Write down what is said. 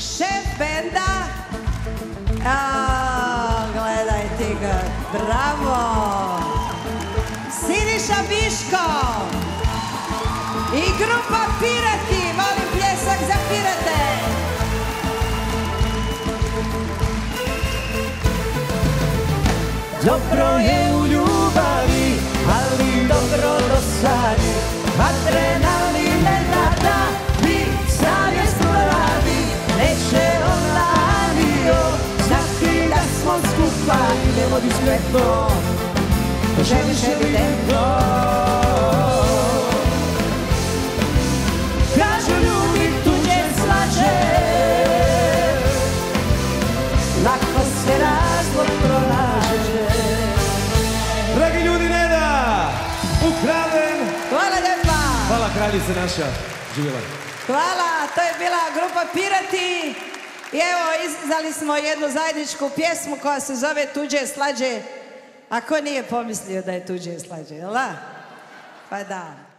šef benda, gledaj ti ga, bravo, Siniša Viško i grupa Pirati, molim pljesak za Pirate. Dobro je u ljubavi, ali dobro dosadi, adrenalin ne nada, vi savjest radi, neće on lanio, znati da smo skupa, idemo diskretno, želiš evidentno. Kažu ljudi tuđe slađe, lako se razlog pronaže. Dragi ljudi, ne da! Ukraden! Hvala lijepa! Hvala kraljice naša, živjela. Hvala, to je bila grupa Pirati i evo izdali smo jednu zajedničku pjesmu koja se zove Tuđe slađe. A ko nije pomislio da je tuđe slađe, jel da? Pa da.